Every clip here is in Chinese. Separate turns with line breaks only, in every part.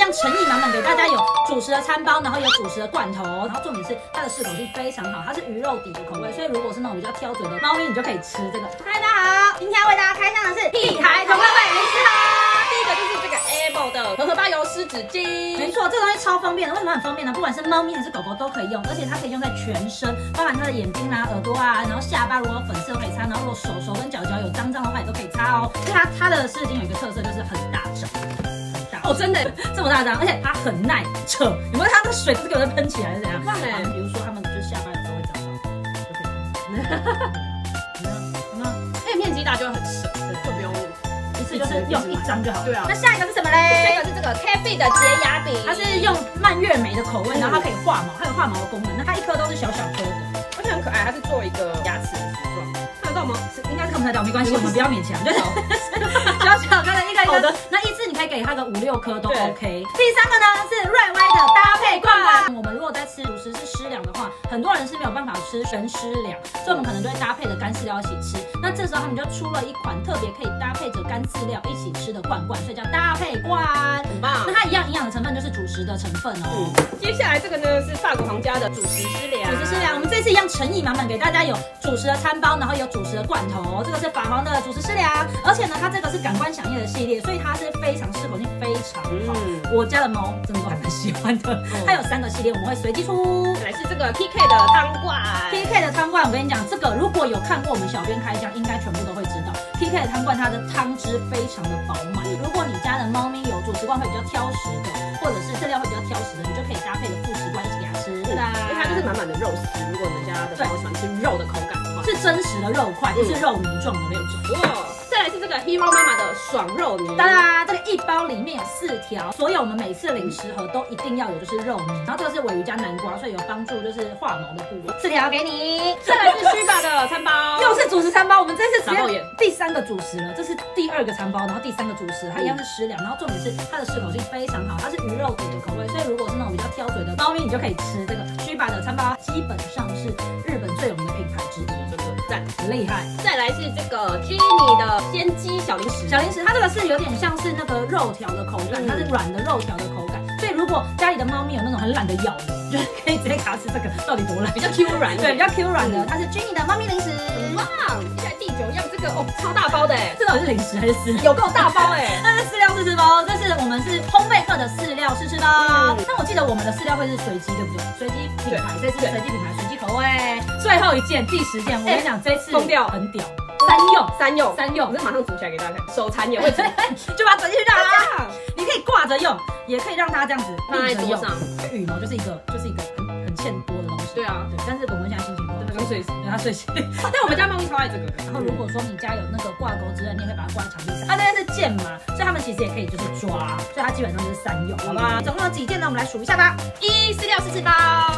样诚意满满给大家有主食的餐包，然后有主食的罐头，然后重点是它的适口性非常好，它是鱼肉底的口味，所以如果是那种比较挑嘴的猫咪，你就可以吃这个。嗨，大家好，今天为大家开箱的是屁孩同乐会零食盒。
第一个就是这个 Amo 的荷荷巴油湿纸巾，
没错，这个东西超方便的。为什么很方便呢？不管是猫咪还是狗狗都可以用，而且它可以用在全身，包含它的眼睛啊、耳朵啊，然后下巴如果有粉刺都可以擦，然后如果手跟脚跟脏的话也都可以擦哦。它的湿纸巾有一个特色就是很大张。哦，真的这么大张，而且它很耐扯，有没有看到水就是给我喷起来是怎样？比如说他们就是下巴有时候会长到，就可以有没有？
而且面积大就会很省，就不用
一次就是用一张就好。对啊。那下一个是什么
这
嘞？
个是这个 Cafe 的洁牙笔，
它是用蔓越莓的口味，然后它可以化毛，它有化毛的功能。那它一颗都是小颗的，
而且很可爱，它是做一个牙齿的形状，看得到吗？
应该是看不太到，没关系，我们不要勉强，就是小颗的一个一个。那一次你可以给它个5、6颗都 OK。第三个呢是瑞威的搭配罐。我们如果在吃主食是湿粮的话，很多人是没有办法吃全湿粮，所以我们可能就会搭配着干饲料一起吃。那这时候他们就出了一款特别可以搭配着干饲料一起吃的罐，所以叫搭配罐，
很棒。
那它一样营养的成分就是主食的成分哦。
接下来这个呢是法国皇家的主食湿粮，
我们这次一样诚意满满给大家有主食的餐包，然后有主食的罐头。这个是法皇的主食湿粮，而且呢它这个是感官响应的系列，所以它是非常适口性非常好。我家的猫真的都还蛮喜欢的。它有3个系列，我们会随机出。
来是这个 PK 的汤罐
，PK 的汤罐，我跟你讲，这个如果有看过我们小编开箱，应该全部都会知道。PK 的汤罐它的汤汁非常的饱满。如果你家的猫咪有主食罐会比较挑食的，或者是饲料会比较挑食的，你就可以搭配的副食罐一起给它吃。是啊，
因为它就是满满的肉丝。如果你们家的猫喜欢吃肉的口感的话，
是真实的肉块，不是肉泥状的那种。
哇！再来是这个 Hero 妈妈的爽肉泥，
当然，这个一包里面有4条，所以我们每次零食盒都一定要有就是肉泥。然后这个是鲔鱼加南瓜，所以有帮助就是化毛的部位。4条给你。
再来是虚吧的餐包，
又是主食餐包，我们这次直接第3个主食了，这是第2个餐包，然后第3个主食，它一样是湿粮，然后重点是它的适口性非常好，它是鱼肉底的口味，所以如果是那种比较挑嘴的猫咪，你就可以吃这个虚吧的餐包，基本上是日本最有名的品牌之一，
真的赞，
很厉害。
再来是这个 Jenny 的鲜鸡小零食，
它这个是有点像是那个肉条的口感，它是软的肉条的口感，所以如果家里的猫咪有那种很懒得咬的，就是可以直接给它吃这个，到底多懒？比较 Q 软，对，比较 Q 软的，它是 Jenny 的猫咪零食。
哇，接下来第9样，这个哦超大包的哎，
这到底是零食还是饲料？
有够大包哎，
它是饲料试吃包，这是我们是烘焙课的饲料试吃包。但我记得我们的饲料会是随机，对不对？随机品牌，这次随机品牌，随机口味。最后一件，第10件，我跟你讲，这次
疯掉，
很屌。
三用，我这马上煮起来给大家看，手残也会煮，
就把它转进去就好了。你可以挂着用，也可以让它这样子
放在桌上。
羽毛就是一个很欠多的东西。
对啊，
对。但是滚滚现在心情不对，
刚睡醒，
他睡醒。
但我们家猫咪超爱这个的。
然后如果说你家有那个挂钩之类，你也可以把它挂在墙壁上。它这边是剑嘛，所以它们其实也可以就是抓，所以它基本上就是3用，好吧？总共有几件呢？我们来数一下吧。
1饲料试吃包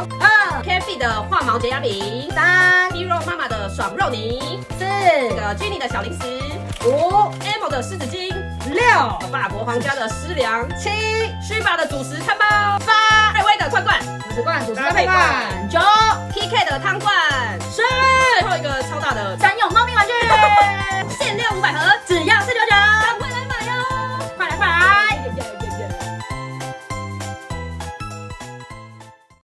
，2 Cafe 的化毛洁牙饼，3 Hero 妈妈的爽肉泥，4这个 Jenny 的小零食，5 Amo 的湿纸巾，6法国皇家的湿粮，7虚吧的主食餐包，8瑞威的罐，
主食罐搭配罐，9
PK 的汤罐，
10